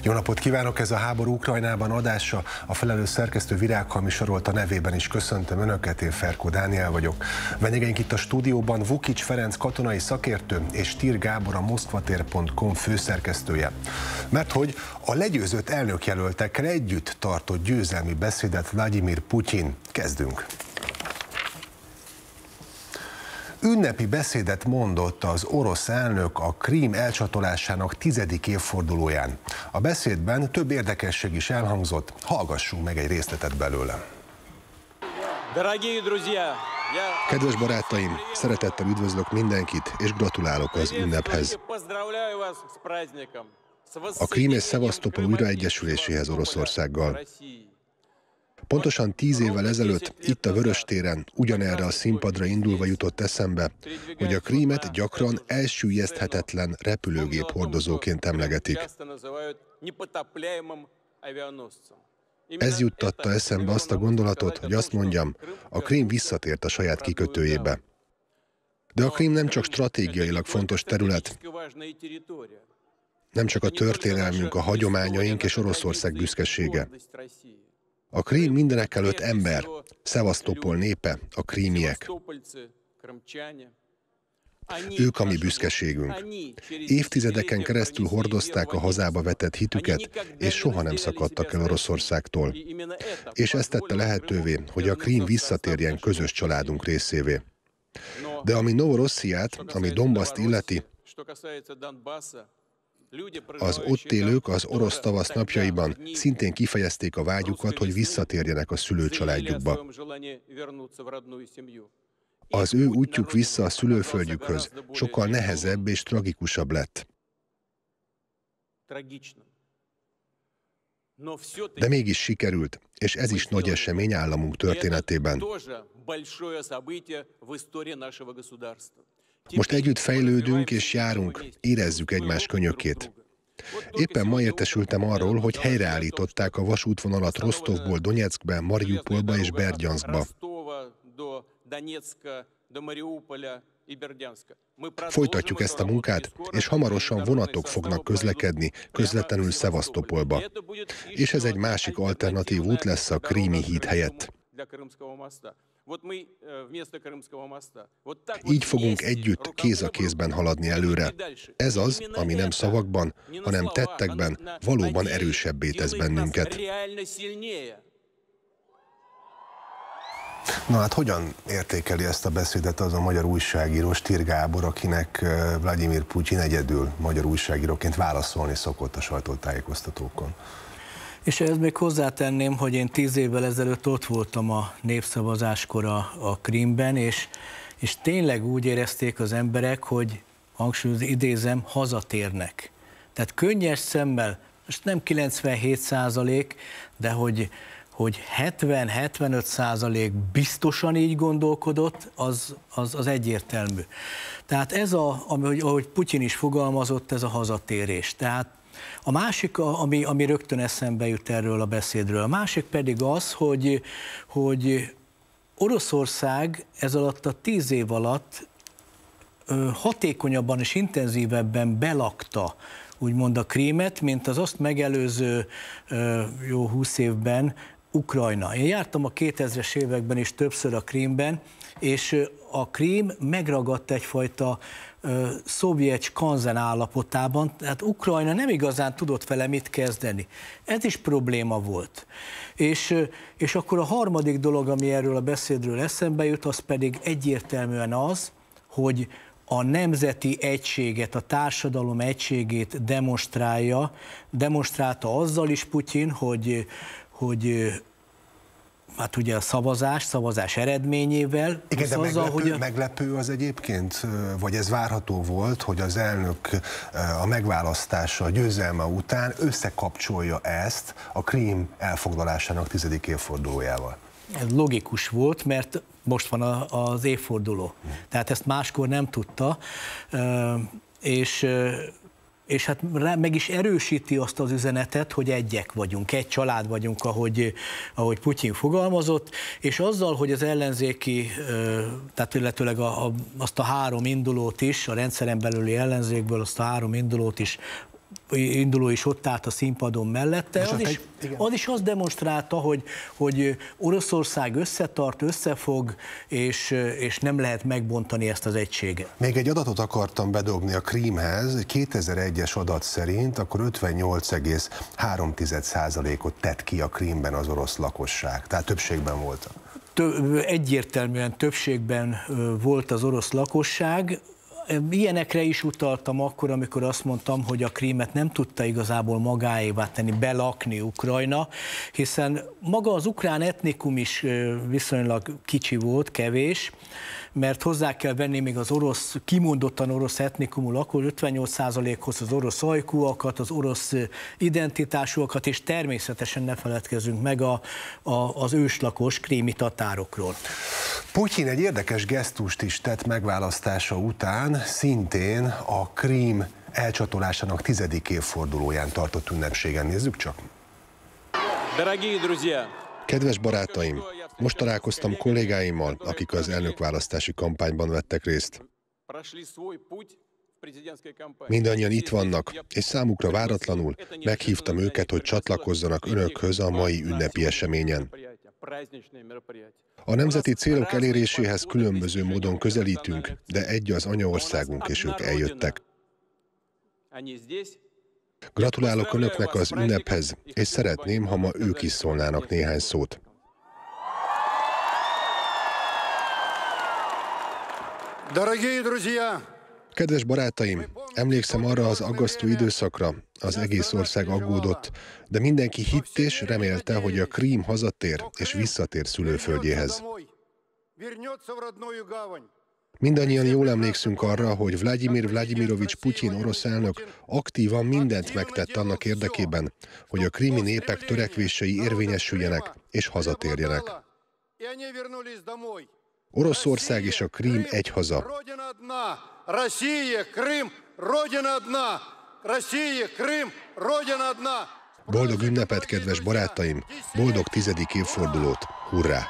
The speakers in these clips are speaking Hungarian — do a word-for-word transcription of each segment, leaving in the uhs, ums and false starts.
Jó napot kívánok! Ez a Háború Ukrajnában adása. A felelős szerkesztő Virág Hami Sarolta nevében is köszöntöm Önöket, én Ferkó Dániel vagyok. Vendégeink itt a stúdióban Vukics Ferenc katonai szakértő és Tir Gábor, a moszkvatér pont com főszerkesztője. Mert hogy a legyőzött elnökjelöltekkel együtt tartott győzelmi beszédet Vlagyimir Putyin. Kezdünk! Ünnepi beszédet mondott az orosz elnök a Krím elcsatolásának tizedik évfordulóján. A beszédben több érdekesség is elhangzott, hallgassunk meg egy részletet belőle. Kedves barátaim, szeretettel üdvözlök mindenkit, és gratulálok az ünnephez. A Krím és Szevasztopol újraegyesüléséhez Oroszországgal. Pontosan tíz évvel ezelőtt itt a Vöröstéren ugyanerre a színpadra indulva jutott eszembe, hogy a Krímet gyakran elsüllyeszthetetlen repülőgép hordozóként emlegetik. Ez juttatta eszembe azt a gondolatot, hogy azt mondjam, a Krím visszatért a saját kikötőjébe. De a Krím nem csak stratégiailag fontos terület, nem csak a történelmünk, a hagyományaink és Oroszország büszkesége. A Krím mindenekelőtt ember, Szevasztopol népe, a krímiek. Ők a mi büszkeségünk. Évtizedeken keresztül hordozták a hazába vetett hitüket, és soha nem szakadtak el Oroszországtól. És ez tette lehetővé, hogy a Krím visszatérjen közös családunk részévé. De ami Novorossziát, ami Donbaszt illeti, az ott élők az orosz tavasz napjaiban szintén kifejezték a vágyukat, hogy visszatérjenek a szülőcsaládjukba. Az ő útjuk vissza a szülőföldjükhöz sokkal nehezebb és tragikusabb lett. De mégis sikerült, és ez is nagy esemény államunk történetében. Most együtt fejlődünk és járunk, érezzük egymás könyökét. Éppen ma értesültem arról, hogy helyreállították a vasútvonalat Rostovból Donyeckbe, Mariupolba és Berdjanszkba. Folytatjuk ezt a munkát, és hamarosan vonatok fognak közlekedni közvetlenül Szevasztopolba. És ez egy másik alternatív út lesz a krími híd helyett. Így fogunk együtt, kéz a kézben haladni előre. Ez az, ami nem szavakban, hanem tettekben valóban erősebbé tesz bennünket. Na hát hogyan értékeli ezt a beszédet az a magyar újságíró, Tir Gábor, akinek Vlagyimir Putyin egyedül magyar újságíróként válaszolni szokott a sajtótájékoztatókon? És ehhez még hozzátenném, hogy én tíz évvel ezelőtt ott voltam a népszavazáskor a, a Krímben, és, és tényleg úgy érezték az emberek, hogy hangsúlyozom, idézem, hazatérnek. Tehát könnyes szemmel, most nem kilencvenhét százalék, de hogy, hogy hetven-hetvenöt százalék biztosan így gondolkodott, az, az, az egyértelmű. Tehát ez, a, ami, ahogy Putyin is fogalmazott, ez a hazatérés. Tehát a másik, ami, ami rögtön eszembe jut erről a beszédről, a másik pedig az, hogy, hogy Oroszország ez alatt a tíz év alatt hatékonyabban és intenzívebben belakta úgymond a Krímet, mint az azt megelőző jó húsz évben Ukrajna. Én jártam a kétezres években is többször a Krímben, és a Krím megragadt egyfajta uh, szovjet skanzen állapotában, tehát Ukrajna nem igazán tudott vele mit kezdeni. Ez is probléma volt. És, és akkor a harmadik dolog, ami erről a beszédről eszembe jut, az pedig egyértelműen az, hogy a nemzeti egységet, a társadalom egységét demonstrálja, demonstrálta azzal is Putyin, hogy, hogy hát ugye a szavazás, szavazás eredményével. Igen, de azzal, meglepő, hogy a... meglepő az egyébként, vagy ez várható volt, hogy az elnök a megválasztása, a győzelme után összekapcsolja ezt a Krím elfoglalásának tizedik évfordulójával? Ez logikus volt, mert most van az évforduló. Tehát ezt máskor nem tudta, és és hát meg is erősíti azt az üzenetet, hogy egyek vagyunk, egy család vagyunk, ahogy, ahogy Putyin fogalmazott, és azzal, hogy az ellenzéki, tehát illetőleg a, a, azt a három indulót is, a rendszeren belüli ellenzékből azt a három indulót is induló is ott állt a színpadon mellette, az is, az is azt demonstrálta, hogy, hogy Oroszország összetart, összefog, és, és nem lehet megbontani ezt az egységet. Még egy adatot akartam bedobni a Krímhez, egy kétezer-egyes adat szerint akkor ötvennyolc egész három százalékot tett ki a Krímben az orosz lakosság, tehát többségben voltak. Egyértelműen többségben volt az orosz lakosság. Ilyenekre is utaltam akkor, amikor azt mondtam, hogy a Krímet nem tudta igazából magáévá tenni, belakni Ukrajna, hiszen maga az ukrán etnikum is viszonylag kicsi volt, kevés, mert hozzá kell venni még az orosz, kimondottan orosz etnikumú lakos, ötvennyolc százalékhoz az orosz ajkúakat, az orosz identitásúakat, és természetesen ne feledkezzünk meg a, a, az őslakos krími tatárokról. Putyin egy érdekes gesztust is tett megválasztása után, szintén a Krím elcsatolásának tizedik évfordulóján tartott ünnepségen. Nézzük csak! Kedves barátaim, most találkoztam kollégáimmal, akik az elnökválasztási kampányban vettek részt. Mindannyian itt vannak, és számukra váratlanul meghívtam őket, hogy csatlakozzanak önökhöz a mai ünnepi eseményen. A nemzeti célok eléréséhez különböző módon közelítünk, de egy az anyaországunk, és ők eljöttek. Gratulálok önöknek az ünnephez, és szeretném, ha ma ők is szólnának néhány szót. Kedves barátaim, emlékszem arra az aggasztó időszakra, az egész ország aggódott, de mindenki hitt és remélte, hogy a Krím hazatér és visszatér szülőföldjéhez. Mindannyian jól emlékszünk arra, hogy Vlagyimir Vlagyimirovics Putyin orosz elnök aktívan mindent megtett annak érdekében, hogy a krími népek törekvései érvényesüljenek és hazatérjenek. Oroszország és a Krím egy haza. Boldog ünnepet, kedves barátaim! Boldog tizedik évfordulót! Hurrá!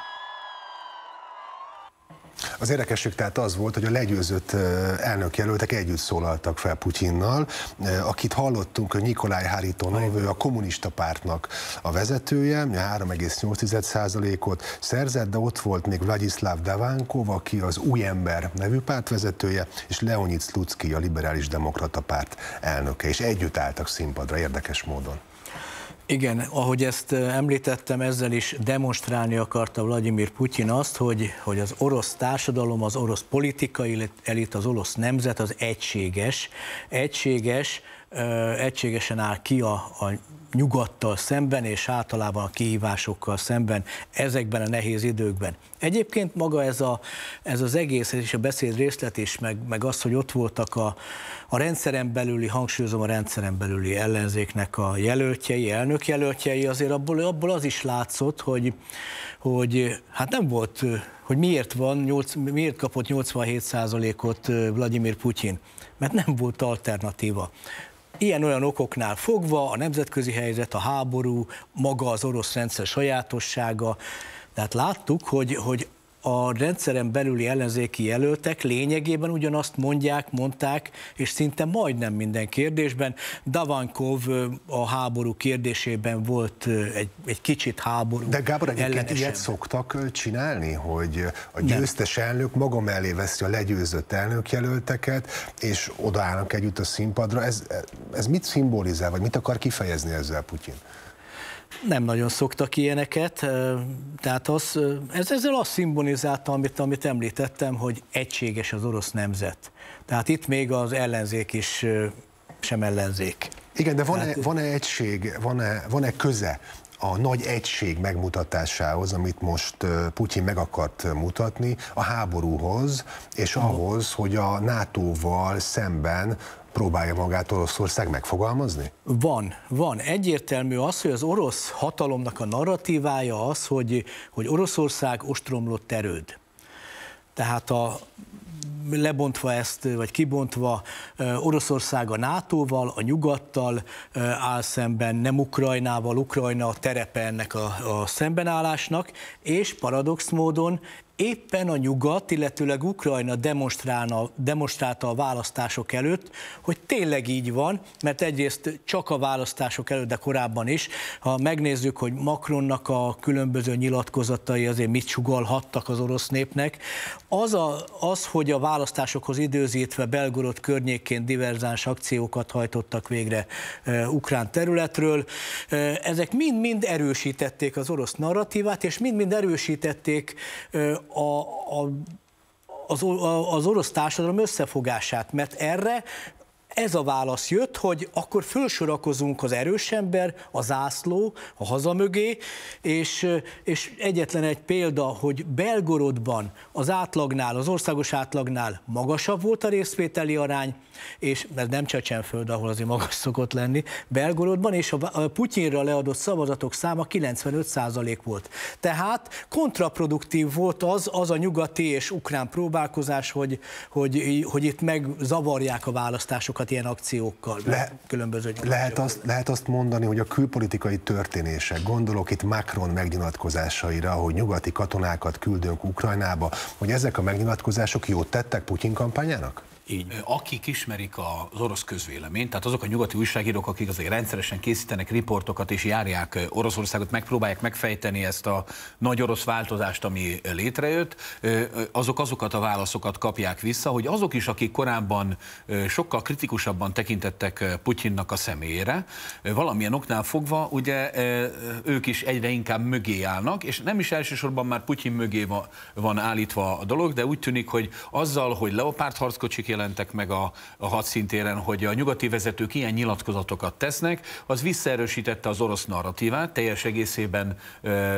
Az érdekesség tehát az volt, hogy a legyőzött elnökjelöltek együtt szólaltak fel Putyinnal. Akit hallottunk, hogy Nikolaj Haritonov, ő a kommunista pártnak a vezetője, három egész nyolc százalékot szerzett, de ott volt még Vladislav Davankov, aki az Új Ember nevű pártvezetője, és Leonid Slutsky, a Liberális Demokrata Párt elnöke, és együtt álltak színpadra érdekes módon. Igen, ahogy ezt említettem, ezzel is demonstrálni akarta Vlagyimir Putyin azt, hogy, hogy az orosz társadalom, az orosz politikai elit, az orosz nemzet az egységes, egységes, egységesen áll ki a, a nyugattal szemben, és általában a kihívásokkal szemben ezekben a nehéz időkben. Egyébként maga ez, a, ez az egész, és a beszéd részlet is, meg, meg az, hogy ott voltak a, a rendszeren belüli, hangsúlyozom a rendszeren belüli ellenzéknek a jelöltjei, elnökjelöltjei, azért abból, abból az is látszott, hogy, hogy hát nem volt, hogy miért van, nyolc, miért kapott nyolcvanhét százalékot Vlagyimir Putyin, mert nem volt alternatíva. Ilyen-olyan okoknál fogva, a nemzetközi helyzet, a háború, maga az orosz rendszer sajátossága, tehát láttuk, hogy, hogy a rendszeren belüli ellenzéki jelöltek lényegében ugyanazt mondják, mondták, és szinte majdnem minden kérdésben. Davankov a háború kérdésében volt egy, egy kicsit háború. De Gábor, egyébként ilyet szoktak csinálni, hogy a győztes Nem. elnök maga mellé veszi a legyőzött elnökjelölteket, és odaállnak együtt a színpadra. Ez, ez mit szimbolizál, vagy mit akar kifejezni ezzel Putyin? Nem nagyon szoktak ilyeneket, tehát az, ez, ezzel azt szimbolizálta, amit, amit említettem, hogy egységes az orosz nemzet. Tehát itt még az ellenzék is sem ellenzék. Igen, de van-e, tehát... van-e egység, van-e, van-e köze a nagy egység megmutatásához, amit most Putyin meg akart mutatni, a háborúhoz, és ahhoz, hogy a nátóval szemben próbálja magát Oroszország megfogalmazni? Van, van. Egyértelmű az, hogy az orosz hatalomnak a narratívája az, hogy, hogy Oroszország ostromlott erőd. Tehát a lebontva ezt, vagy kibontva, Oroszország a nátóval, a nyugattal áll szemben, nem Ukrajnával, Ukrajna a terepe ennek a, a szembenállásnak, és paradox módon éppen a nyugat, illetőleg Ukrajna demonstrálna, demonstrálta a választások előtt, hogy tényleg így van, mert egyrészt csak a választások előtt, de korábban is, ha megnézzük, hogy Macronnak a különböző nyilatkozatai azért mit sugallhattak az orosz népnek, az, a, az hogy a választásokhoz időzítve Belgorod környékén diverzáns akciókat hajtottak végre e, ukrán területről, e, ezek mind-mind erősítették az orosz narratívát, és mind-mind erősítették e, a, a, az, az orosz társadalom összefogását, mert erre ez a válasz jött, hogy akkor fölsorakozunk az erős ember, a zászló, a haza mögé, és, és egyetlen egy példa, hogy Belgorodban az átlagnál, az országos átlagnál magasabb volt a részvételi arány, és ez nem Csecsenföld, ahol azért magas szokott lenni, Belgorodban, és a Putyinra leadott szavazatok száma kilencvenöt százalék volt. Tehát kontraproduktív volt az, az a nyugati és ukrán próbálkozás, hogy, hogy, hogy itt megzavarják a választásokat ilyen akciókkal. Le, különböző lehet, azt, lehet azt mondani, hogy a külpolitikai történések, gondolok itt Macron megnyilatkozásaira, hogy nyugati katonákat küldünk Ukrajnába, hogy ezek a megnyilatkozások jót tettek Putyin kampányának? Így. Akik ismerik az orosz közvéleményt, tehát azok a nyugati újságírók, akik azért rendszeresen készítenek riportokat és járják Oroszországot, megpróbálják megfejteni ezt a nagy orosz változást, ami létrejött, azok azokat a válaszokat kapják vissza, hogy azok is, akik korábban sokkal kritikusabban tekintettek Putyinnak a személyére, valamilyen oknál fogva, ugye ők is egyre inkább mögé állnak, és nem is elsősorban már Putyin mögé van állítva a dolog, de úgy tűnik, hogy azzal, hogy Leopard harckocsik jelentek meg a, a hadszintéren, hogy a nyugati vezetők ilyen nyilatkozatokat tesznek, az visszaerősítette az orosz narratívát, teljes egészében ö,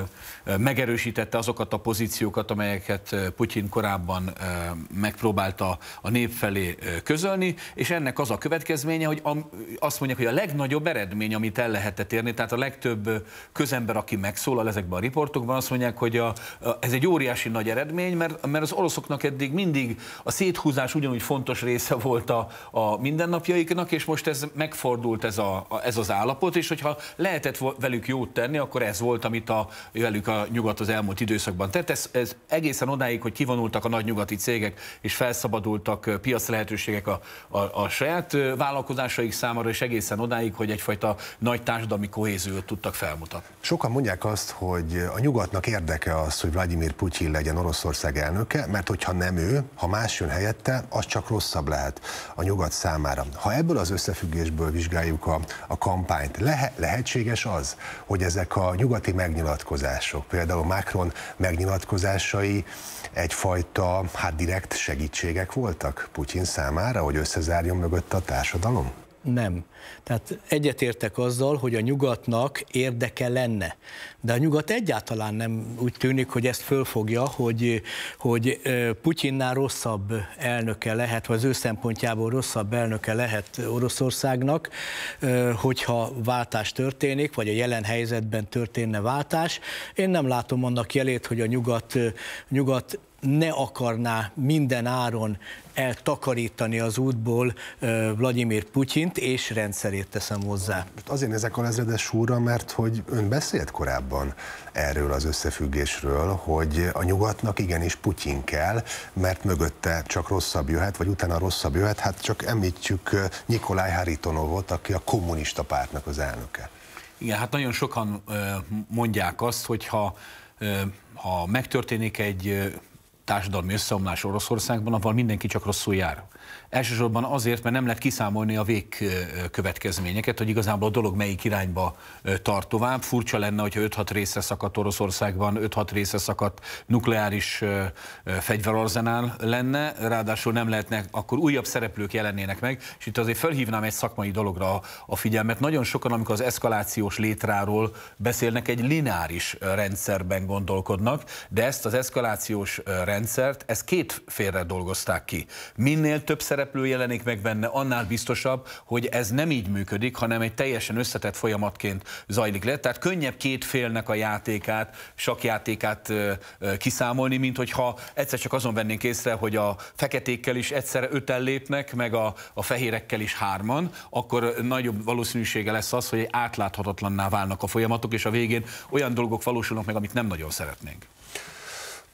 ö, megerősítette azokat a pozíciókat, amelyeket Putyin korábban ö, megpróbálta a nép felé ö, közölni, és ennek az a következménye, hogy a, azt mondják, hogy a legnagyobb eredmény, amit el lehetett érni, tehát a legtöbb közember, aki megszólal ezekben a riportokban, azt mondják, hogy a, a, ez egy óriási nagy eredmény, mert, mert az oroszoknak eddig mindig a széthúzás ugyanúgy fontos része volt a, a mindennapjaiknak, és most ez megfordult ez, a, a, ez az állapot, és hogyha lehetett velük jót tenni, akkor ez volt, amit a, velük a nyugat az elmúlt időszakban tett. Ez, ez egészen odáig, hogy kivonultak a nagy nyugati cégek, és felszabadultak piac lehetőségek a, a, a saját vállalkozásaik számára, és egészen odáig, hogy egyfajta nagy társadalmi kohéziót tudtak felmutatni. Sokan mondják azt, hogy a nyugatnak érdeke az, hogy Vladimir Putyin legyen Oroszország elnöke, mert hogyha nem ő, ha más jön helyette, az csak rosszabb lehet a nyugat számára. Ha ebből az összefüggésből vizsgáljuk a, a kampányt, lehe, lehetséges az, hogy ezek a nyugati megnyilatkozások, például Macron megnyilatkozásai egyfajta, hát direkt segítségek voltak Putyin számára, hogy összezárjon mögött a társadalom? Nem. Tehát egyetértek azzal, hogy a nyugatnak érdeke lenne. De a nyugat egyáltalán nem úgy tűnik, hogy ezt fölfogja, hogy, hogy Putyinnál rosszabb elnöke lehet, vagy az ő szempontjából rosszabb elnöke lehet Oroszországnak, hogyha váltás történik, vagy a jelen helyzetben történne váltás. Én nem látom annak jelét, hogy a nyugat, nyugat ne akarná minden áron eltakarítani az útból Vladimir Putyint, és rendszerét teszem hozzá. Azért ezek a ezredes úrra, mert hogy ön beszélt korábban erről az összefüggésről, hogy a nyugatnak igenis Putyin kell, mert mögötte csak rosszabb jöhet, vagy utána rosszabb jöhet, hát csak említjük Nyikolaj Haritonovot, aki a kommunista pártnak az elnöke. Igen, hát nagyon sokan mondják azt, hogy ha, ha megtörténik egy társadalmi összeomlás Oroszországban, avval mindenki csak rosszul jár. Elsősorban azért, mert nem lehet kiszámolni a végkövetkezményeket, hogy igazából a dolog melyik irányba tart tovább. Furcsa lenne, hogyha öt-hat részre szakadt Oroszországban, öt-hat részre szakadt nukleáris fegyverarzenál lenne, ráadásul nem lehetne, akkor újabb szereplők jelennének meg, és itt azért felhívnám egy szakmai dologra a figyelmet. Nagyon sokan, amikor az eszkalációs létráról beszélnek, egy lineáris rendszerben gondolkodnak, de ezt az eszkalációs rendszert, ezt két félre dolgozták ki. Minél több szereplő jelenik meg benne, annál biztosabb, hogy ez nem így működik, hanem egy teljesen összetett folyamatként zajlik le. Tehát könnyebb két félnek a játékát, sakjátékát kiszámolni, mint hogyha egyszer csak azon vennénk észre, hogy a feketékkel is egyszerre öten lépnek, meg a, a fehérekkel is hárman, akkor nagyobb valószínűsége lesz az, hogy átláthatatlanná válnak a folyamatok, és a végén olyan dolgok valósulnak meg, amit nem nagyon szeretnénk.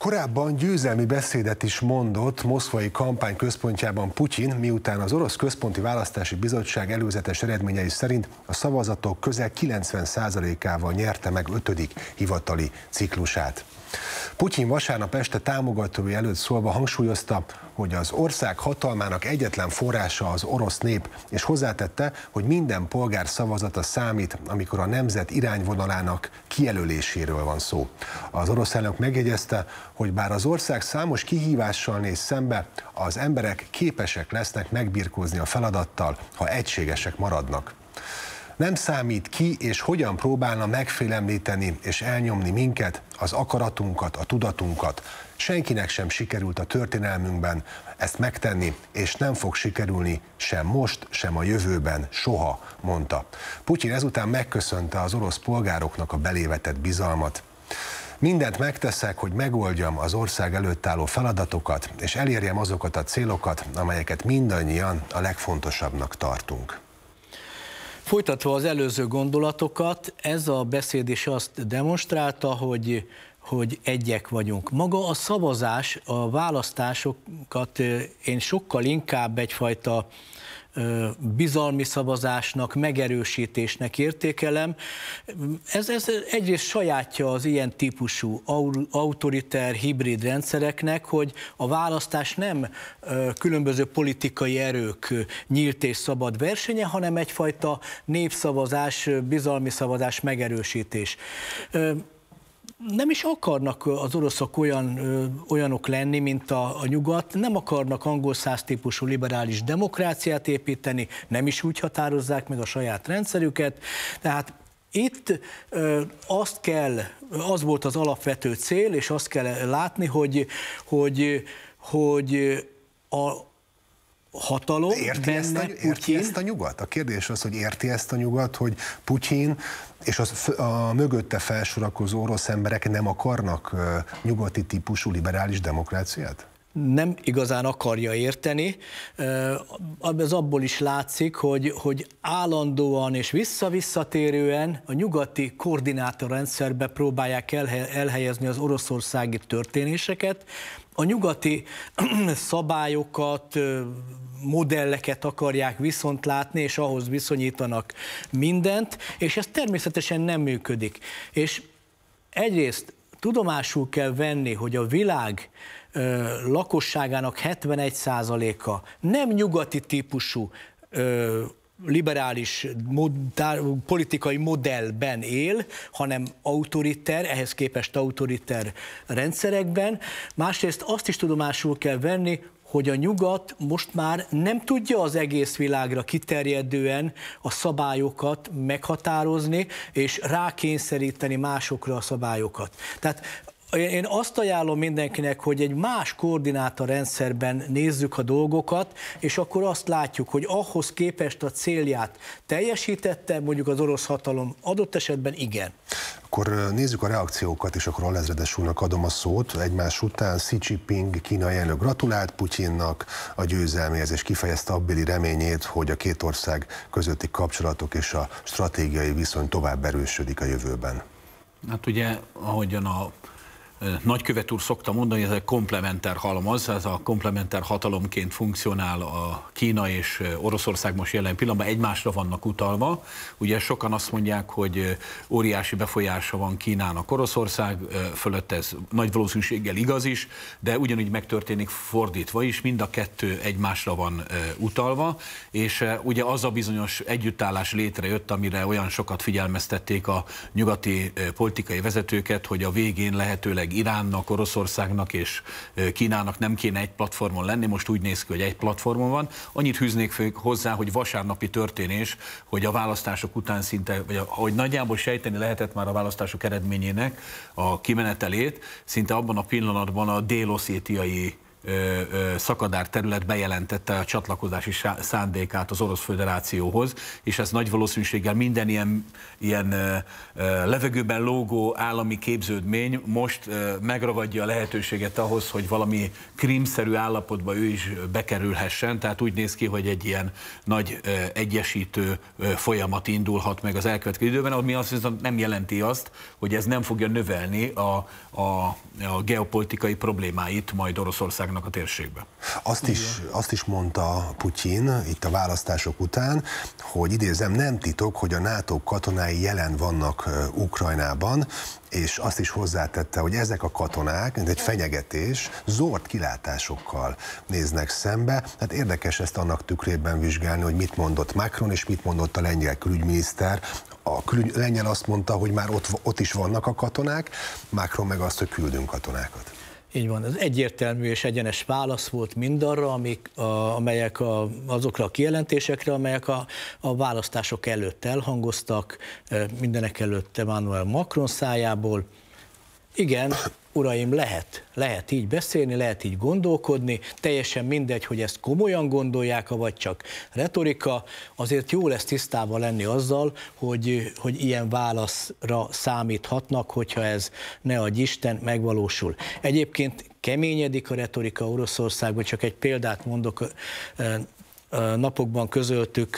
Korábban győzelmi beszédet is mondott moszkvai kampány központjában Putyin, miután az Orosz Központi Választási Bizottság előzetes eredményei szerint a szavazatok közel kilencven százalékával nyerte meg ötödik hivatali ciklusát. Putyin vasárnap este támogatói előtt szólva hangsúlyozta, hogy az ország hatalmának egyetlen forrása az orosz nép, és hozzátette, hogy minden polgár szavazata számít, amikor a nemzet irányvonalának kijelöléséről van szó. Az orosz elnök megjegyezte, hogy bár az ország számos kihívással néz szembe, az emberek képesek lesznek megbirkózni a feladattal, ha egységesek maradnak. Nem számít ki és hogyan próbálna megfélemlíteni és elnyomni minket, az akaratunkat, a tudatunkat. Senkinek sem sikerült a történelmünkben ezt megtenni, és nem fog sikerülni sem most, sem a jövőben, soha, mondta. Putyin ezután megköszönte az orosz polgároknak a belévetett bizalmat. Mindent megteszek, hogy megoldjam az ország előtt álló feladatokat, és elérjem azokat a célokat, amelyeket mindannyian a legfontosabbnak tartunk. Folytatva az előző gondolatokat, ez a beszéd is azt demonstrálta, hogy, hogy egyek vagyunk. Maga a szavazás, a választásokat én sokkal inkább egyfajta bizalmi szavazásnak, megerősítésnek értékelem. Ez, ez egyrészt sajátja az ilyen típusú autoriter, hibrid rendszereknek, hogy a választás nem különböző politikai erők nyílt és szabad versenye, hanem egyfajta népszavazás, bizalmi szavazás, megerősítés. Nem is akarnak az oroszok olyan, olyanok lenni, mint a, a nyugat, nem akarnak angol száz típusú liberális demokráciát építeni, nem is úgy határozzák meg a saját rendszerüket, tehát itt azt kell, az volt az alapvető cél, és azt kell látni, hogy, hogy, hogy a hatalom érti ezt, a, érti ezt a nyugat? A kérdés az, hogy érti ezt a nyugat, hogy Putyin és az, a mögötte felsorakozó orosz emberek nem akarnak nyugati típusú liberális demokráciát? Nem igazán akarja érteni. Ez abból is látszik, hogy, hogy állandóan és visszavisszatérően a nyugati koordinátorrendszerbe próbálják elhelyezni az oroszországi történéseket, a nyugati szabályokat, modelleket akarják viszont látni, és ahhoz viszonyítanak mindent, és ez természetesen nem működik. És egyrészt tudomásul kell venni, hogy a világ ö, lakosságának hetvenegy százaléka nem nyugati típusú ö, liberális mod, politikai modellben él, hanem autoriter, ehhez képest autoriter rendszerekben. Másrészt azt is tudomásul kell venni, hogy a nyugat most már nem tudja az egész világra kiterjedően a szabályokat meghatározni, és rákényszeríteni másokra a szabályokat. Tehát én azt ajánlom mindenkinek, hogy egy más koordinátorrendszerben nézzük a dolgokat, és akkor azt látjuk, hogy ahhoz képest a célját teljesítette, mondjuk az orosz hatalom adott esetben igen. Akkor nézzük a reakciókat, és akkor alezredes úrnak adom a szót. Egymás után Xi Jinping kínai elnök gratulált Putyinnak a győzelméhez, és kifejezte abbéli reményét, hogy a két ország közötti kapcsolatok és a stratégiai viszony tovább erősödik a jövőben. Hát ugye, ahogyan a nagykövet úr szokta mondani, hogy ez egy komplementer halmaz, ez a komplementer hatalomként funkcionál a Kína és Oroszország most jelen pillanatban, egymásra vannak utalva. Ugye sokan azt mondják, hogy óriási befolyása van Kínának Oroszország fölött, ez nagy valószínűséggel igaz is, de ugyanúgy megtörténik fordítva is, mind a kettő egymásra van utalva, és ugye az a bizonyos együttállás létrejött, amire olyan sokat figyelmeztették a nyugati politikai vezetőket, hogy a végén lehetőleg Iránnak, Oroszországnak és Kínának nem kéne egy platformon lenni, most úgy néz ki, hogy egy platformon van. Annyit hűznék hozzá, hogy vasárnapi történés, hogy a választások után szinte, vagy ahogy nagyjából sejteni lehetett már a választások eredményének a kimenetelét, szinte abban a pillanatban a dél-oszétiai szakadár terület bejelentette a csatlakozási szándékát az Orosz Föderációhoz, és ez nagy valószínűséggel minden ilyen, ilyen levegőben lógó állami képződmény most megragadja a lehetőséget ahhoz, hogy valami krímszerű állapotba ő is bekerülhessen, tehát úgy néz ki, hogy egy ilyen nagy egyesítő folyamat indulhat meg az elkövetkező időben, ami azt viszont nem jelenti azt, hogy ez nem fogja növelni a, a, a geopolitikai problémáit majd Oroszországnak a térségben. Azt is, azt is mondta Putyin itt a választások után, hogy idézem, nem titok, hogy a NATO katonái jelen vannak Ukrajnában, és azt is hozzátette, hogy ezek a katonák, mint egy fenyegetés, zord kilátásokkal néznek szembe. Hát érdekes ezt annak tükrében vizsgálni, hogy mit mondott Macron, és mit mondott a lengyel külügyminiszter. A külügy, lengyel azt mondta, hogy már ott, ott is vannak a katonák, Macron meg azt, hogy küldünk katonákat. Így van, ez egyértelmű és egyenes válasz volt mindarra, amik, a, amelyek a, azokra a kijelentésekre, amelyek a, a választások előtt elhangoztak, mindenek előtt Emmanuel Macron szájából. Igen, uraim, lehet, lehet így beszélni, lehet így gondolkodni, teljesen mindegy, hogy ezt komolyan gondolják, vagy csak retorika, azért jó lesz tisztában lenni azzal, hogy, hogy ilyen válaszra számíthatnak, hogyha ez ne adj Isten megvalósul. Egyébként keményedik a retorika Oroszországban, csak egy példát mondok, napokban közöltük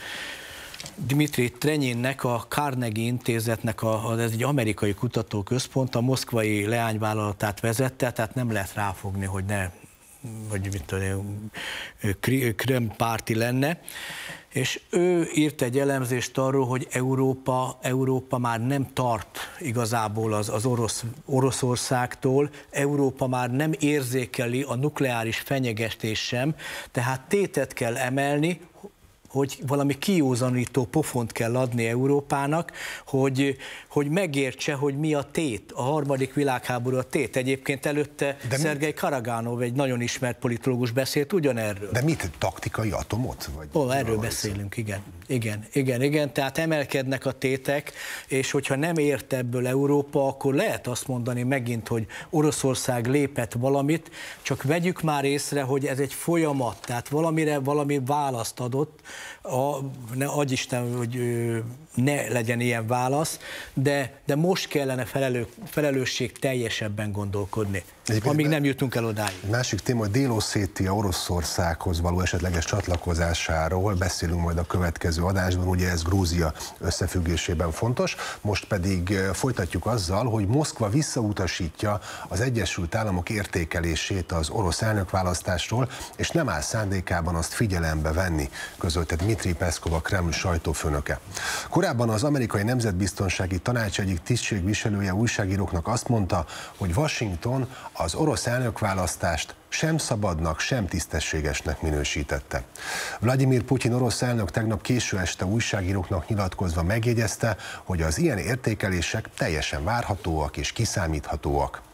Dmitri Trenyinnek, a Carnegie Intézetnek, a, ez egy amerikai kutatóközpont, a moszkvai leányvállalatát vezette, tehát nem lehet ráfogni, hogy ne, hogy mit tudom, krempárti lenne. És ő írt egy elemzést arról, hogy Európa, Európa már nem tart igazából az, az orosz, Oroszországtól, Európa már nem érzékeli a nukleáris fenyegetést sem, tehát tétet kell emelni, hogy valami kiózanító pofont kell adni Európának, hogy, hogy megértse, hogy mi a tét, a harmadik világháború a tét. Egyébként előtte Szergej Karagánov, egy nagyon ismert politológus beszélt ugyanerről. De mit, taktikai atomot? Vagy Ó, erről beszélünk, igen. Igen, igen, igen, tehát emelkednek a tétek, és hogyha nem ért ebből Európa, akkor lehet azt mondani megint, hogy Oroszország lépett valamit, csak vegyük már észre, hogy ez egy folyamat, tehát valamire valami választ adott, a, ne, adj Isten, hogy ö, ne legyen ilyen válasz, de, de most kellene felelő, felelősség teljesebben gondolkodni, Egyébként amíg nem jutunk el odáig. Másik téma, hogy Dél-Oszétia Oroszországhoz való esetleges csatlakozásáról beszélünk majd a következő adásban, ugye ez Grúzia összefüggésében fontos, most pedig folytatjuk azzal, hogy Moszkva visszautasítja az Egyesült Államok értékelését az orosz elnökválasztásról, és nem áll szándékában azt figyelembe venni, közölte Dmitri Peszkov, a Kreml sajtófőnöke. Korábban az amerikai nemzetbiztonsági tanács egyik tisztségviselője újságíróknak azt mondta, hogy Washington az orosz elnökválasztást sem szabadnak, sem tisztességesnek minősítette. Vladimir Putyin orosz elnök tegnap késő este újságíróknak nyilatkozva megjegyezte, hogy az ilyen értékelések teljesen várhatóak és kiszámíthatóak.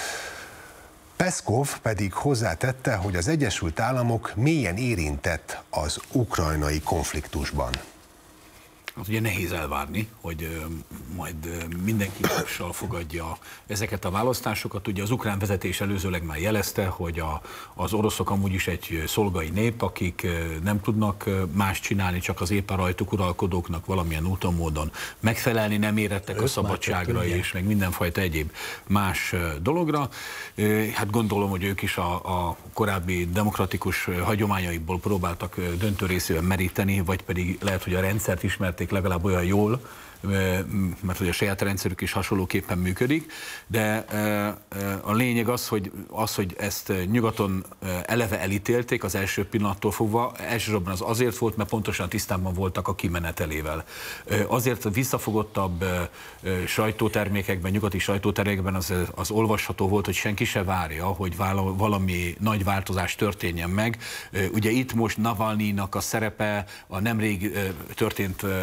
Peszkov pedig hozzátette, hogy az Egyesült Államok mélyen érintett az ukrajnai konfliktusban. Az ugye nehéz elvárni, hogy majd mindenki mással fogadja ezeket a választásokat. Ugye az ukrán vezetés előzőleg már jelezte, hogy a, az oroszok amúgy is egy szolgai nép, akik nem tudnak más csinálni, csak az éppen rajtuk uralkodóknak valamilyen úton, módon megfelelni, nem érettek a szabadságra és meg mindenfajta egyéb más dologra. Hát gondolom, hogy ők is a, a korábbi demokratikus hagyományaikból próbáltak döntő részében meríteni, vagy pedig lehet, hogy a rendszert ismerték legalább olyan jól, mert hogy a saját rendszerük is hasonlóképpen működik, de a lényeg az, hogy, az, hogy ezt nyugaton eleve elítélték az első pillanattól fogva, elsősorban az azért volt, mert pontosan tisztában voltak a kimenetelével. Azért visszafogottabb sajtótermékekben, nyugati sajtótermékekben az, az olvasható volt, hogy senki se várja, hogy valami nagy változás történjen meg. Ugye itt most Navalnynak a szerepe, a nemrég történt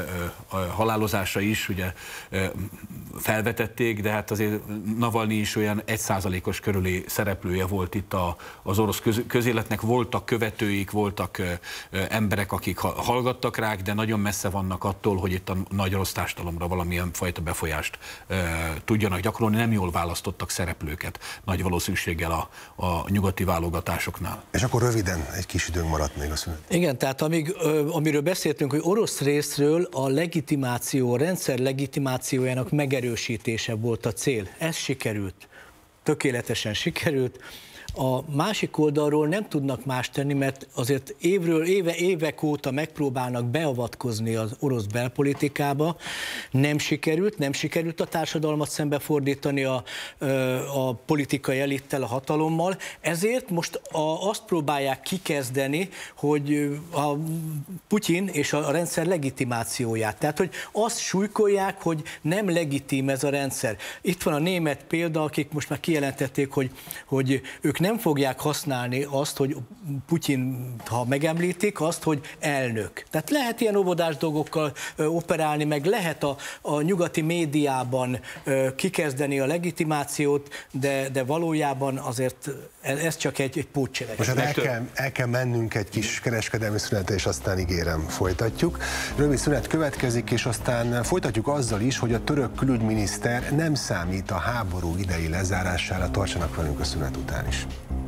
halálozása is ugye felvetették, de hát azért Navalnyi is olyan egy százalékos körüli szereplője volt itt a, az orosz köz, közéletnek, voltak követőik, voltak emberek, akik hallgattak rá, de nagyon messze vannak attól, hogy itt a nagy orosz társadalomra valamilyen fajta befolyást tudjanak gyakorolni, nem jól választottak szereplőket nagy valószínűséggel a, a nyugati válogatásoknál. És akkor röviden egy kis időnk maradt még a szünet. Igen, tehát amíg, amiről beszéltünk, hogy orosz részről a legitimáció, a rendszer legitimációjának megerősítése volt a cél. Ez sikerült. Tökéletesen sikerült. A másik oldalról nem tudnak más tenni, mert azért évről, éve, évek óta megpróbálnak beavatkozni az orosz belpolitikába. Nem sikerült, nem sikerült a társadalmat szembefordítani a, a politikai elittel, a hatalommal. Ezért most a, azt próbálják kikezdeni, hogy a Putyin és a rendszer legitimációját. Tehát, hogy azt súlykolják, hogy nem legitim ez a rendszer. Itt van a német példa, akik most már kijelentették, hogy, hogy ők nem nem fogják használni azt, hogy Putyin, ha megemlítik, azt, hogy elnök. Tehát lehet ilyen óvodás dolgokkal operálni, meg lehet a, a nyugati médiában kikezdeni a legitimációt, de, de valójában azért ez csak egy, egy pótcselekmény. Most el kell, el kell mennünk egy kis kereskedelmi szünetre, és aztán ígérem, folytatjuk. Rövid szünet következik, és aztán folytatjuk azzal is, hogy a török külügyminiszter nem számít a háború idei lezárására. Tartsanak velünk a szünet után is.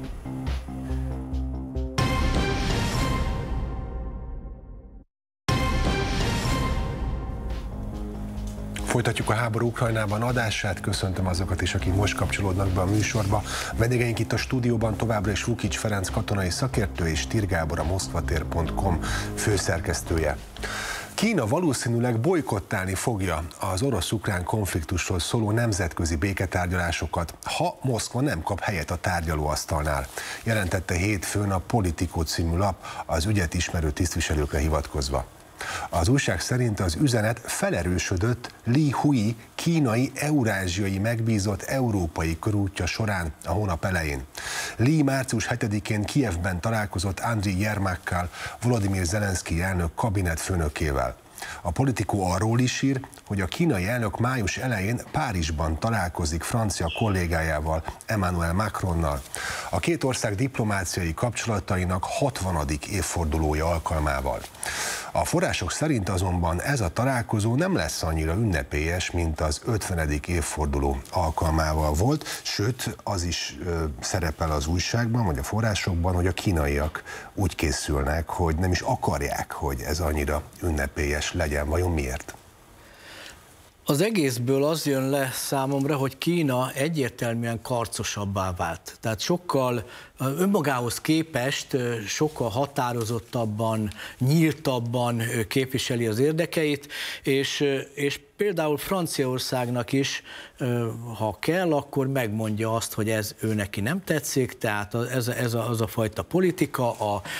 Folytatjuk a háború Ukrajnában adását, köszöntöm azokat is, akik most kapcsolódnak be a műsorba. Vendégeink itt a stúdióban továbbra is Vukics Ferenc katonai szakértő és Tir Gábor, a moszkvatér pont com főszerkesztője. Kína valószínűleg bojkottálni fogja az orosz-ukrán konfliktusról szóló nemzetközi béketárgyalásokat, ha Moszkva nem kap helyet a tárgyalóasztalnál, jelentette hétfőn a Politico című lap az ügyet ismerő tisztviselőkre hivatkozva. Az újság szerint az üzenet felerősödött Li Hui kínai eurázsiai megbízott európai körútja során a hónap elején. Li március hetedikén Kijevben találkozott Andriy Jermakkal, Volodymyr Zelenszkij elnök kabinetfőnökével. A Politico arról is ír, hogy a kínai elnök május elején Párizsban találkozik francia kollégájával, Emmanuel Macronnal. A két ország diplomáciai kapcsolatainak hatvanadik évfordulója alkalmával. A források szerint azonban ez a találkozó nem lesz annyira ünnepélyes, mint az ötvenedik évforduló alkalmával volt, sőt, az is ö, szerepel az újságban, vagy a forrásokban, hogy a kínaiak úgy készülnek, hogy nem is akarják, hogy ez annyira ünnepélyes legyen. Vajon miért? Az egészből az jön le számomra, hogy Kína egyértelműen karcosabbá vált. Tehát sokkal önmagához képest sokkal határozottabban, nyíltabban képviseli az érdekeit, és, és például Franciaországnak is, ha kell, akkor megmondja azt, hogy ez ő neki nem tetszik, tehát ez, ez a, az a fajta politika, a, a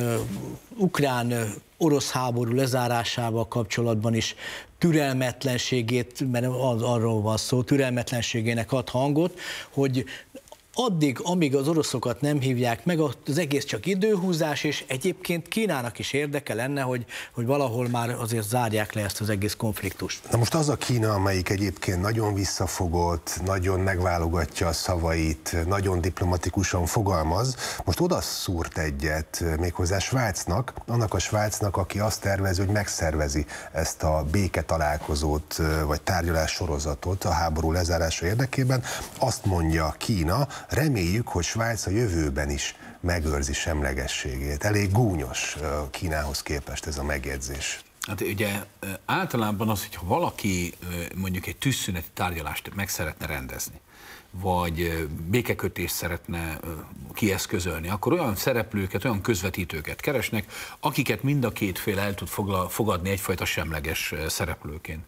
ukrán-orosz háború lezárásával kapcsolatban is türelmetlenségét, mert az, arról van szó, türelmetlenségének ad hangot, hogy addig, amíg az oroszokat nem hívják meg, az egész csak időhúzás, és egyébként Kínának is érdeke lenne, hogy, hogy valahol már azért zárják le ezt az egész konfliktust. Na most az a Kína, amelyik egyébként nagyon visszafogott, nagyon megválogatja a szavait, nagyon diplomatikusan fogalmaz, most oda szúrt egyet méghozzá Svájcnak, annak a Svájcnak, aki azt tervezi, hogy megszervezi ezt a béketalálkozót, vagy tárgyalás sorozatot a háború lezárása érdekében. Azt mondja Kína, reméljük, hogy Svájc a jövőben is megőrzi semlegességét. Elég gúnyos Kínához képest ez a megjegyzés. Hát ugye általában az, hogyha valaki mondjuk egy tűzszüneti tárgyalást meg szeretne rendezni, vagy békekötést szeretne kieszközölni, akkor olyan szereplőket, olyan közvetítőket keresnek, akiket mind a két fél el tud fogadni egyfajta semleges szereplőként.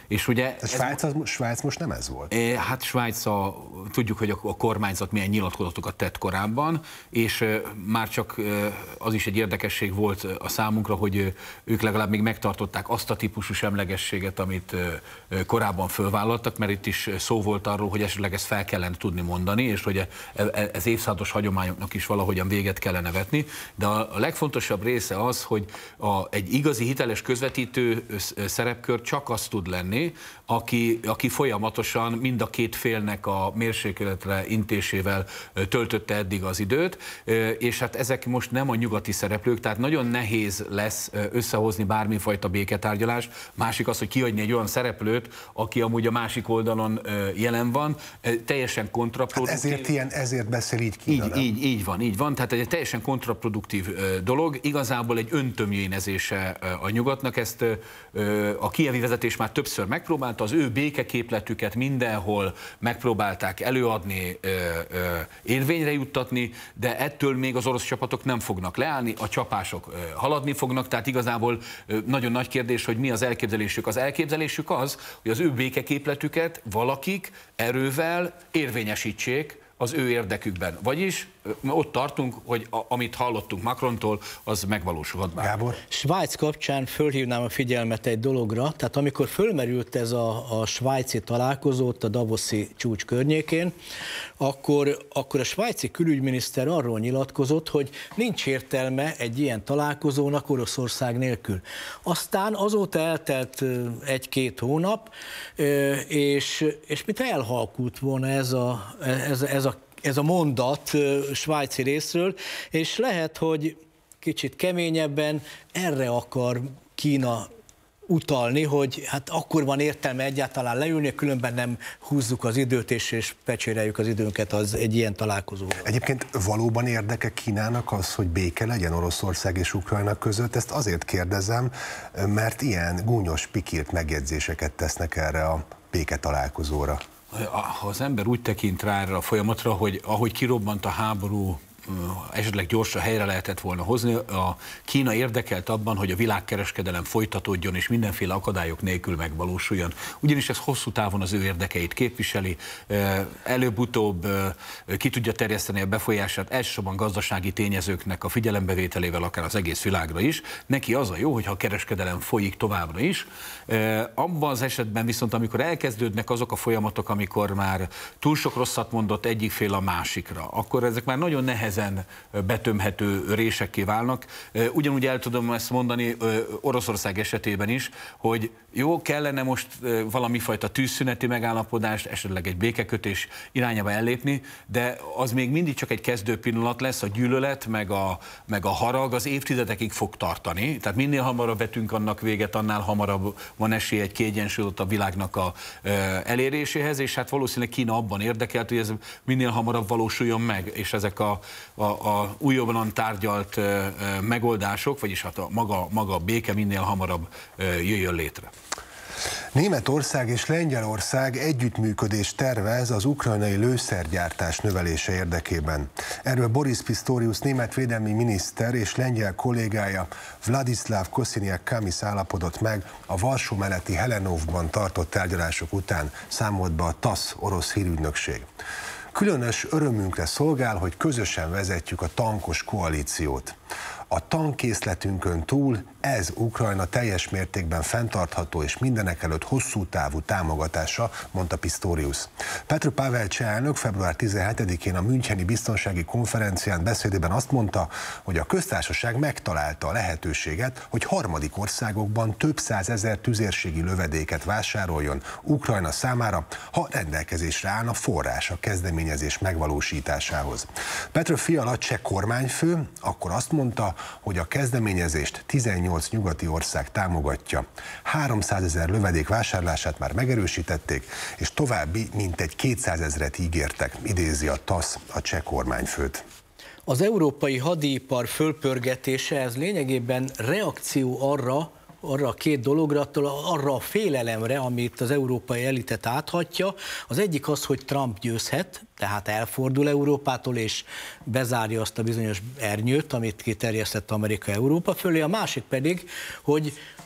És ugye ez Svájc, az, Svájc most nem ez volt? Hát Svájc, a, tudjuk, hogy a, a kormányzat milyen nyilatkozatokat tett korábban, és már csak az is egy érdekesség volt a számunkra, hogy ők legalább még megtartották azt a típusú semlegességet, amit korábban fölvállaltak, mert itt is szó volt arról, hogy esetleg ezt fel kellene tudni mondani, és hogy ez évszázados hagyományoknak is valahogyan véget kellene vetni, de a legfontosabb része az, hogy a, egy igazi hiteles közvetítő szerepkör csak az tud lenni, aki, aki folyamatosan mind a két félnek a mérsékletre intésével töltötte eddig az időt, és hát ezek most nem a nyugati szereplők, tehát nagyon nehéz lesz összehozni bármifajta béketárgyalást. Másik az, hogy kiadni egy olyan szereplőt, aki amúgy a másik oldalon jelen van, teljesen kontraproduktív. Hát ezért, ilyen, ezért beszél így Kína, így, így, így van, így van, tehát egy teljesen kontraproduktív dolog, igazából egy öntömjénezése a nyugatnak, ezt a kijevi vezetés már többször megpróbálta, az ő békeképletüket mindenhol megpróbálták előadni, érvényre juttatni, de ettől még az orosz csapatok nem fognak leállni, a csapások haladni fognak, tehát igazából nagyon nagy kérdés, hogy mi az elképzelésük. Az elképzelésük az, hogy az ő békeképletüket valakik erővel érvényesítsék az ő érdekükben. Vagyis ott tartunk, hogy a, amit hallottunk Macrontól, az megvalósulhat bár. Gábor? Svájc kapcsán fölhívnám a figyelmet egy dologra, tehát amikor fölmerült ez a, a svájci találkozót a davoszi csúcs környékén, akkor, akkor a svájci külügyminiszter arról nyilatkozott, hogy nincs értelme egy ilyen találkozónak Oroszország nélkül. Aztán azóta eltelt egy-két hónap, és, és mit elhalkult volna ez a, ez, ez a ez a mondat svájci részről, és lehet, hogy kicsit keményebben erre akar Kína utalni, hogy hát akkor van értelme egyáltalán leülni, különben nem húzzuk az időt, és, és pecséreljük az időnket az egy ilyen találkozóval. Egyébként valóban érdeke Kínának az, hogy béke legyen Oroszország és Ukrajna között? Ezt azért kérdezem, mert ilyen gúnyos, pikirt megjegyzéseket tesznek erre a béke találkozóra. Ha az ember úgy tekint rá erre a folyamatra, hogy ahogy kirobbant a háború, esetleg gyorsan helyre lehetett volna hozni, a Kína érdekelt abban, hogy a világkereskedelem folytatódjon és mindenféle akadályok nélkül megvalósuljon. Ugyanis ez hosszú távon az ő érdekeit képviseli, előbb-utóbb ki tudja terjeszteni a befolyását elsősorban gazdasági tényezőknek a figyelembevételével, akár az egész világra is. Neki az a jó, hogyha a kereskedelem folyik továbbra is. Abban az esetben viszont, amikor elkezdődnek azok a folyamatok, amikor már túl sok rosszat mondott egyik fél a másikra, akkor ezek már nagyon nehezen betömhető résekké válnak. Ugyanúgy el tudom ezt mondani Oroszország esetében is, hogy jó, kellene most valami fajta tűzszüneti megállapodást, esetleg egy békekötés irányába ellépni, de az még mindig csak egy kezdő pillanat lesz, a gyűlölet, meg a, meg a harag az évtizedekig fog tartani. Tehát minél hamarabb vetünk annak véget, annál hamarabb van esély egy kiegyensúlyozottabb világnak a eléréséhez, és hát valószínűleg Kína abban érdekelt, hogy ez minél hamarabb valósuljon meg, és ezek a A, a újabban tárgyalt e, megoldások, vagyis hát a maga, maga a béke minél hamarabb e, jöjjön létre. Németország és Lengyelország együttműködést tervez az ukrajnai lőszergyártás növelése érdekében. Erről Boris Pistorius német védelmi miniszter és lengyel kollégája Vladislav Kosiniak-Kamysz állapodott meg a Varsó melletti Helenovban tartott tárgyalások után, számolt be a TASZ orosz hírügynökség. Különös örömünkre szolgál, hogy közösen vezetjük a tankos koalíciót. A tankkészletünkön túl ez Ukrajna teljes mértékben fenntartható és mindenekelőtt hosszú távú támogatása, mondta Pistorius. Petro Pavel cseh elnök február tizenhetedikén a Müncheni Biztonsági Konferencián beszédében azt mondta, hogy a köztársaság megtalálta a lehetőséget, hogy harmadik országokban több százezer tüzérségi lövedéket vásároljon Ukrajna számára, ha rendelkezésre állna forrás a kezdeményezés megvalósításához. Petro Fiala cseh kormányfő akkor azt mondta, hogy a kezdeményezést tizennyolc nyugati ország támogatja. háromszázezer lövedék vásárlását már megerősítették, és további mintegy kétszázezret ígértek, idézi a TASZ a cseh kormányfőt. Az európai hadipar fölpörgetése, ez lényegében reakció arra, arra a két dologra, arra a félelemre, amit az európai elitet áthatja. Az egyik az, hogy Trump győzhet, tehát elfordul Európától, és bezárja azt a bizonyos ernyőt, amit kiterjesztett Amerika Európa fölé. A másik pedig, hogy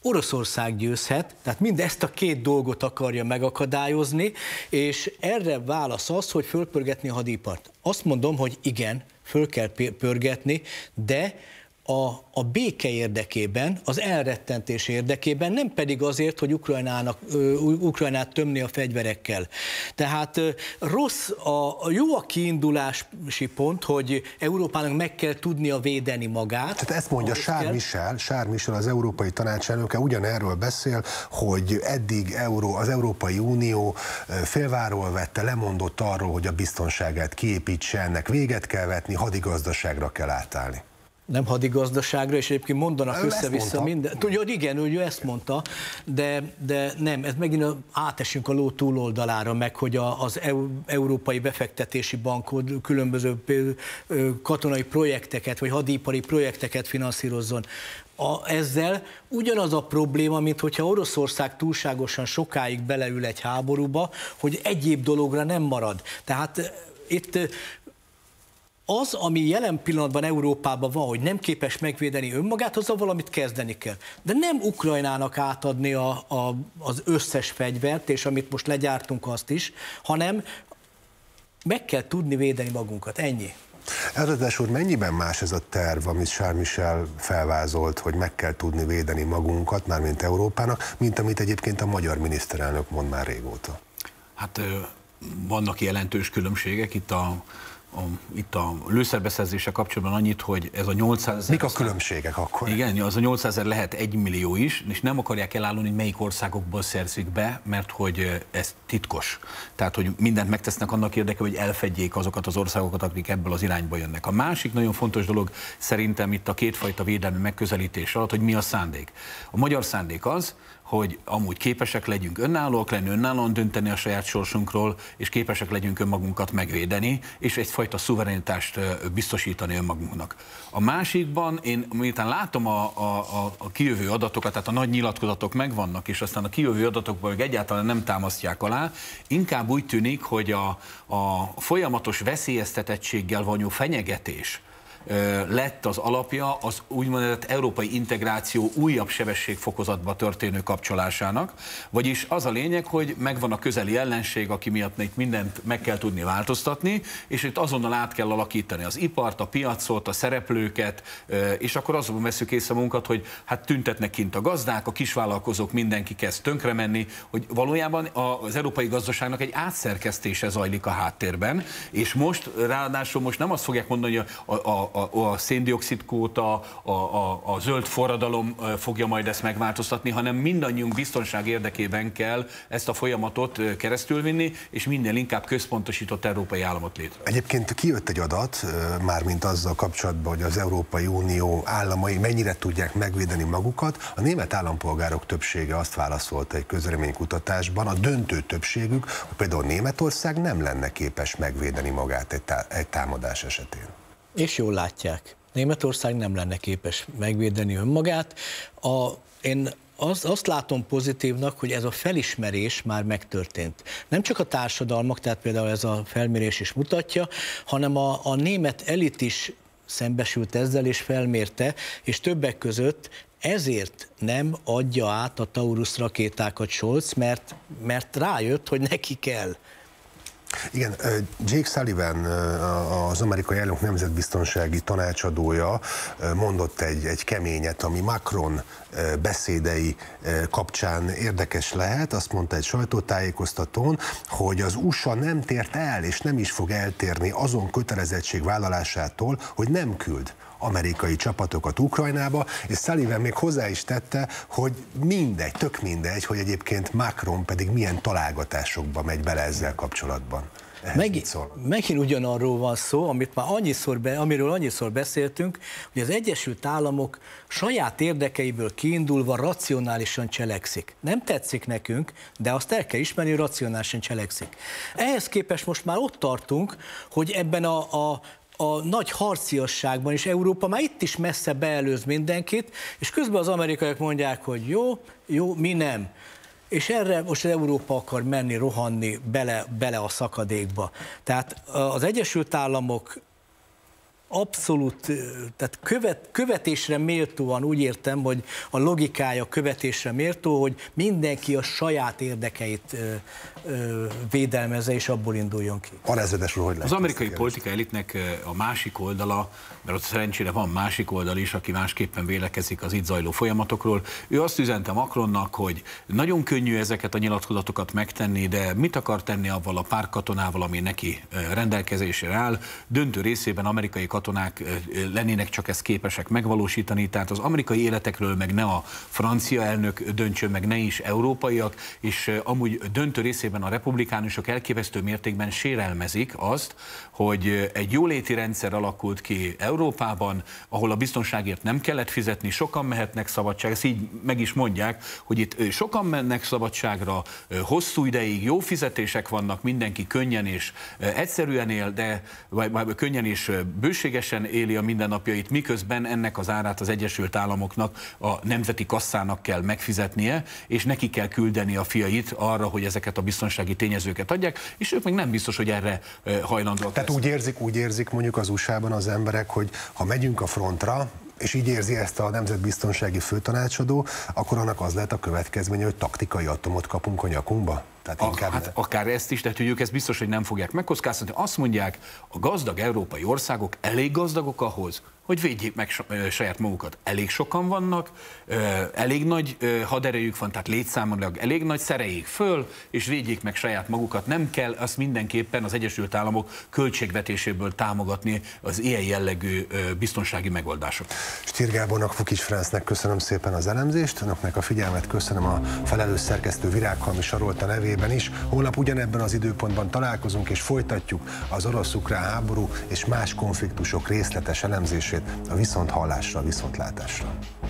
Oroszország győzhet, tehát mindezt a két dolgot akarja megakadályozni, és erre válasz az, hogy fölpörgetni a hadipart. Azt mondom, hogy igen, föl kell pörgetni, de A, a béke érdekében, az elrettentés érdekében, nem pedig azért, hogy Ukrajnának, Ukrajnát tömni a fegyverekkel. Tehát rossz, a, a jó a kiindulási pont, hogy Európának meg kell tudnia védeni magát. Tehát ezt mondja Charles Michel, Charles Michel, az Európai Tanács elnöke ugyanerről beszél, hogy eddig Euró, az Európai Unió félváról vette, lemondott arról, hogy a biztonságát kiépítse, ennek véget kell vetni, hadigazdaságra kell átállni. Nem hadigazdaságra, és egyébként mondanak össze-vissza minden. Tudja, hogy igen, ő ezt mondta, de, de nem, ez megint átesünk a ló túloldalára, meg hogy az Európai Befektetési Bank különböző katonai projekteket, vagy hadipari projekteket finanszírozzon. A, ezzel ugyanaz a probléma, mint hogyha Oroszország túlságosan sokáig beleül egy háborúba, hogy egyéb dologra nem marad. Tehát itt az, ami jelen pillanatban Európában van, hogy nem képes megvédeni önmagát, azzal valamit kezdeni kell. De nem Ukrajnának átadni a, a, az összes fegyvert, és amit most legyártunk azt is, hanem meg kell tudni védeni magunkat. Ennyi. Elvezetés úr, mennyiben más ez a terv, amit Charles Michel felvázolt, hogy meg kell tudni védeni magunkat, mármint Európának, mint amit egyébként a magyar miniszterelnök mond már régóta? Hát vannak jelentős különbségek itt a A, itt a lőszerbeszerzése kapcsolatban annyit, hogy ez a nyolcszázezer... Mik a különbségek akkor? Igen, az a nyolcszázezer lehet egy millió is, és nem akarják elárulni, hogy melyik országokból szerzik be, mert hogy ez titkos. Tehát, hogy mindent megtesznek annak érdekében, hogy elfedjék azokat az országokat, akik ebből az irányba jönnek. A másik nagyon fontos dolog szerintem itt a kétfajta védelmi megközelítés alatt, hogy mi a szándék. A magyar szándék az, hogy amúgy képesek legyünk önállóak lenni, önállóan dönteni a saját sorsunkról, és képesek legyünk önmagunkat megvédeni, és egyfajta szuverenitást biztosítani önmagunknak. A másikban én miután látom a, a, a kijövő adatokat, tehát a nagy nyilatkozatok megvannak, és aztán a kijövő adatokból egyáltalán nem támasztják alá, inkább úgy tűnik, hogy a, a folyamatos veszélyeztetettséggel való fenyegetés lett az alapja az úgynevezett európai integráció újabb sebességfokozatba történő kapcsolásának, vagyis az a lényeg, hogy megvan a közeli ellenség, aki miatt itt mindent meg kell tudni változtatni, és itt azonnal át kell alakítani az ipart, a piacot, a szereplőket, és akkor azon veszük észre munkat, hogy hát tüntetnek kint a gazdák, a kisvállalkozók, mindenki kezd tönkre menni, hogy valójában az európai gazdaságnak egy átszerkesztése zajlik a háttérben, és most ráadásul most nem azt fogják mondani, hogy a, a A, a széndioxid kvóta, a, a, a zöld forradalom fogja majd ezt megváltoztatni, hanem mindannyiunk biztonság érdekében kell ezt a folyamatot keresztülvinni, és minél inkább központosított európai államot létre. Egyébként kijött egy adat, mármint azzal kapcsolatban, hogy az Európai Unió államai mennyire tudják megvédeni magukat. A német állampolgárok többsége azt válaszolta egy közvéleménykutatásban, a döntő többségük, hogy például Németország nem lenne képes megvédeni magát egy, tá egy támadás esetén. És jól látják. Németország nem lenne képes megvédeni önmagát. A, én az, azt látom pozitívnak, hogy ez a felismerés már megtörtént. Nem csak a társadalmak, tehát például ez a felmérés is mutatja, hanem a, a német elit is szembesült ezzel és felmérte, és többek között ezért nem adja át a Taurus rakétákat Scholz, mert, mert rájött, hogy neki kell. Igen, Jake Sullivan, az amerikai elnök nemzetbiztonsági tanácsadója mondott egy, egy keményet, ami Macron beszédei kapcsán érdekes lehet. Azt mondta egy sajtótájékoztatón, hogy az u es á nem tért el, és nem is fog eltérni azon kötelezettségvállalásától, hogy nem küld amerikai csapatokat Ukrajnába, és Sullivan még hozzá is tette, hogy mindegy, tök mindegy, hogy egyébként Macron pedig milyen találgatásokba megy bele ezzel kapcsolatban. Megint, megint ugyanarról van szó, amit már annyiszor be, amiről annyiszor beszéltünk, hogy az Egyesült Államok saját érdekeiből kiindulva racionálisan cselekszik. Nem tetszik nekünk, de azt el kell ismerni, hogy racionálisan cselekszik. Ehhez képest most már ott tartunk, hogy ebben a, a a nagy harciasságban, és Európa már itt is messze beelőz mindenkit, és közben az amerikaiak mondják, hogy jó, jó, mi nem. És erre most az Európa akar menni, rohanni bele, bele a szakadékba. Tehát az Egyesült Államok abszolút, tehát követ, követésre méltóan úgy értem, hogy a logikája követésre méltó, hogy mindenki a saját érdekeit ö, ö, védelmezze, és abból induljon ki. Alezredes úr, hogy Az amerikai politika elitnek a másik oldala, mert ott szerencsére van másik oldal is, aki másképpen vélekezik az itt zajló folyamatokról. Ő azt üzente Macronnak, hogy nagyon könnyű ezeket a nyilatkozatokat megtenni, de mit akar tenni avval a pár katonával, ami neki rendelkezésre áll. Döntő részében amerikai katonák lennének csak ezt képesek megvalósítani, tehát az amerikai életekről meg ne a francia elnök döntsön, meg ne is európaiak, és amúgy döntő részében a republikánusok elképesztő mértékben sérelmezik azt, hogy egy jóléti rendszer alakult ki Európában, ahol a biztonságért nem kellett fizetni, sokan mehetnek szabadságra, ezt így meg is mondják, hogy itt sokan mennek szabadságra, hosszú ideig, jó fizetések vannak, mindenki könnyen és egyszerűen él, de vagy, vagy könnyen és bőségesen éli a mindennapjait, miközben ennek az árát az Egyesült Államoknak, a nemzeti kasszának kell megfizetnie, és neki kell küldeni a fiait arra, hogy ezeket a biztonsági tényezőket adják, és ők meg nem biztos, hogy erre hajlandóak. Tehát úgy érzik, úgy érzik mondjuk az u es á-ban az emberek, hogy ha megyünk a frontra, és így érzi ezt a nemzetbiztonsági főtanácsadó, akkor annak az lehet a következménye, hogy taktikai atomot kapunk a nyakunkba? Tehát inkább hát akár ezt is, tehát ők ezt biztos, hogy nem fogják megkockáztatni. Azt mondják, a gazdag európai országok elég gazdagok ahhoz, hogy védjék meg saját magukat. Elég sokan vannak, elég nagy haderejük van, tehát létszámonilag elég nagy, szereljék föl, és védjék meg saját magukat. Nem kell azt mindenképpen az Egyesült Államok költségvetéséből támogatni az ilyen jellegű biztonsági megoldásokat. Stier Gábornak, Vukics Ferencnek köszönöm szépen az elemzést, önöknek a figyelmet köszönöm a felelős szerkesztő Virághalmi Sarolta nevében is. Holnap ugyanebben az időpontban találkozunk, és folytatjuk az orosz-ukrán háború és más konfliktusok részletes elemzését a viszonthallásra, viszontlátásra.